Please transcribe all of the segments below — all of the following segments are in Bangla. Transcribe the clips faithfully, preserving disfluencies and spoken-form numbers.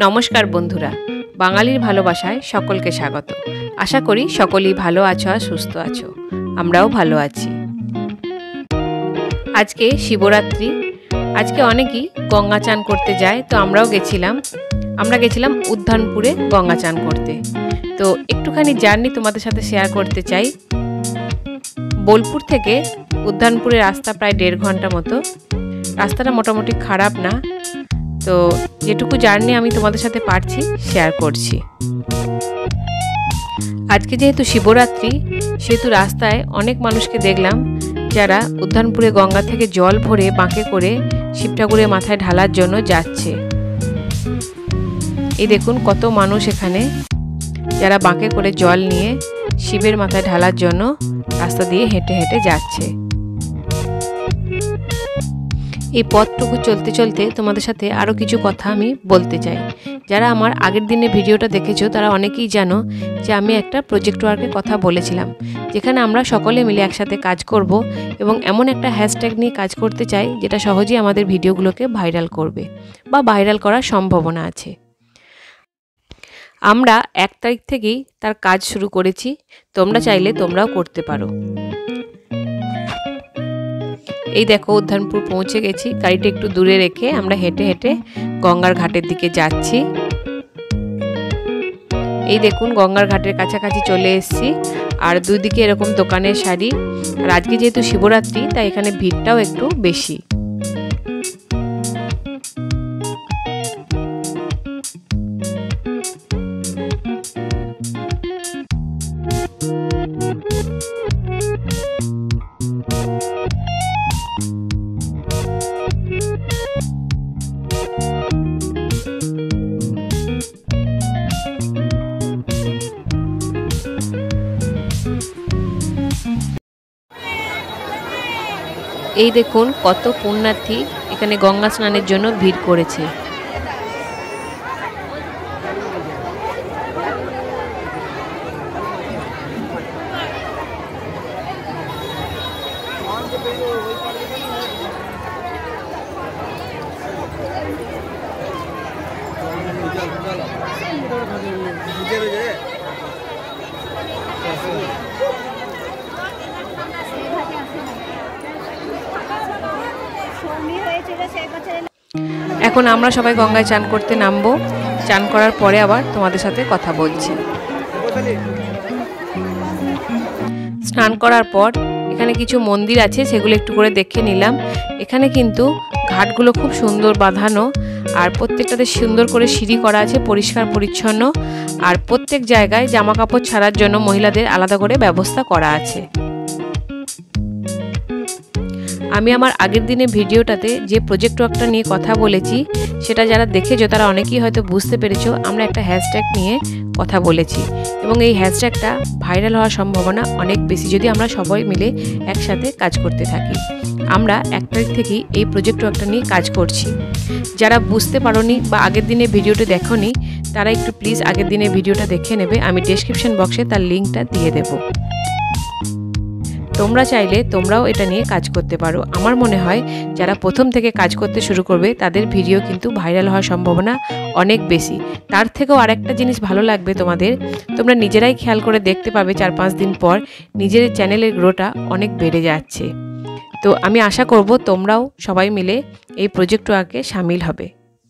नमस्कार बंधुरा बांगालिर भालोबासाय सकलके स्वागत। आशा करी सकलेई भालो आछो आर सुस्थ आछो, आमराओ भालो आछि। आजके शिवरात्रि, आजके अनेकेई गंगा चान करते जाय, तो आमराओ गेछिलाम। आमरा गेछिलाम उद्धानपुरे गंगा चान करते। तो एकटुखानी जार्नी तोमादेर साथे शेयर करते चाइ। बोलपुर थेके उद्धानपुरे रास्ता प्राय देড় घंटा मतो। रास्ताटा मोटामुटी खाराप ना, तो जेटुकु जार्नी आमी तोमादेर साथे पारछि शेयर करछि। आजके जेहेतु शिवरात्रि सेहेतु रास्ताय अनेक मानुषके देखलाम जारा उद्धानपुरे गंगा थेके जल भरे बाँके करे शिव ठाकुरेर माथाय ढालार जोन्नो जाच्छे। एई देखुन कत मानुष एखाने जारा बाँके करे जल निये शिवेर माथाय ढालार जोन्नो रास्ता दिये हेঁটে हेঁটে जाच्छे। এই পথটুকু চলতে চলতে তোমাদের সাথে আরো কিছু কথা আমি বলতে চাই। যারা আমার আগের দিনের ভিডিওটা দেখেছো তারা অনেকেই জানো যে আমি একটা প্রজেক্ট ওয়ার্কের কথা বলেছিলাম, যেখানে আমরা সকলে মিলে একসাথে কাজ করব এবং এমন একটা হ্যাশট্যাগ নিয়ে কাজ করতে চাই যেটা সহজেই আমাদের ভিডিওগুলোকে ভাইরাল করবে বা ভাইরাল করার সম্ভাবনা আছে। আমরা এক তারিখ থেকেই তার কাজ শুরু করেছি, তোমরা চাইলে তোমরাও করতে পারো। এই দেখো উদ্ধানপুর পৌঁছে গেছি। গাড়িটা একটু দূরে রেখে আমরা হেঁটে হেঁটে গঙ্গার ঘাটের দিকে যাচ্ছি। এই দেখুন গঙ্গার ঘাটের কাছাকাছি চলে এসেছি, আর দুই দিকে এরকম দোকানের সারি। আর আজকে যেহেতু শিবরাত্রি তাই এখানে ভিড়টাও একটু বেশি। এই দেখুন কত পুণ্যার্থী এখানে গঙ্গা স্নানের জন্য ভিড় করেছে। এখন আমরা সবাই গঙ্গায় চান করতে নামবো। চান করার পরে আবার তোমাদের সাথে কথা বলছি। স্নান করার পর এখানে কিছু মন্দির আছে, সেগুলো একটু করে দেখে নিলাম। এখানে কিন্তু ঘাটগুলো খুব সুন্দর বাঁধানো, আর প্রত্যেকটাতে সুন্দর করে সিঁড়ি করা আছে, পরিষ্কার পরিচ্ছন্ন। আর প্রত্যেক জায়গায় জামা কাপড় ছাড়ার জন্য মহিলাদের আলাদা করে ব্যবস্থা করা আছে। আমি আমার আগের দিনের ভিডিওটাতে যে প্রজেক্ট ওয়ার্কটা নিয়ে কথা বলেছি সেটা যারা দেখেছো তারা অনেকেই হয়তো বুঝতে পেরেছো। আমরা একটা হ্যাশট্যাগ নিয়ে কথা বলেছি এবং এই হ্যাশট্যাগটা ভাইরাল হওয়ার সম্ভাবনা অনেক বেশি যদি আমরা সবাই মিলে একসাথে কাজ করতে থাকি। আমরা এক তারিখ থেকেই এই প্রজেক্ট ওয়ার্কটা নিয়ে কাজ করছি। যারা বুঝতে পারোনি বা আগের দিনের ভিডিওটা দেখোনি তারা একটু প্লিজ আগের দিনের ভিডিওটা দেখে নেবে, আমি ডেসক্রিপশন বক্সে তার লিঙ্কটা দিয়ে দেবো। তোমরা চাইলে তোমরাও এটা নিয়ে কাজ করতে পারো। আমার মনে হয় যারা প্রথম থেকে কাজ করতে শুরু করবে তাদের ভিডিও কিন্তু ভাইরাল হওয়ার সম্ভাবনা অনেক বেশি। তার থেকেও আরেকটা জিনিস ভালো লাগবে তোমাদের, তোমরা নিজেরাই খেয়াল করে দেখতে পাবে চার পাঁচ দিন পর নিজের চ্যানেলের গ্রোটা অনেক বেড়ে যাচ্ছে। তো আমি আশা করব তোমরাও সবাই মিলে এই প্রজেক্ট ওয়ার্কে শামিল হবে।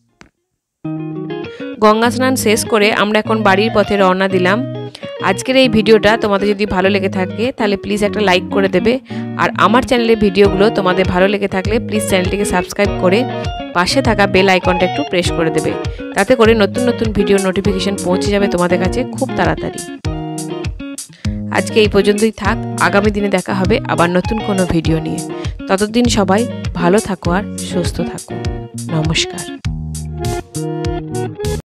গঙ্গা স্নান শেষ করে আমরা এখন বাড়ির পথে রওনা দিলাম। আজকের এই ভিডিওটা তোমাদের যদি ভালো লেগে থাকে তাহলে প্লিজ একটা লাইক করে দেবে, আর আমার চ্যানেলের ভিডিওগুলো তোমাদের ভালো লেগে থাকলে প্লিজ চ্যানেলটিকে সাবস্ক্রাইব করে পাশে থাকা বেল আইকনটা একটু প্রেস করে দেবে, তাতে করে নতুন নতুন ভিডিও নোটিফিকেশন পৌঁছে যাবে তোমাদের কাছে খুব তাড়াতাড়ি। আজকে এই পর্যন্তই থাক, আগামী দিনে দেখা হবে আবার নতুন কোনো ভিডিও নিয়ে। ততদিন সবাই ভালো থাকো আর সুস্থ থাকো। নমস্কার।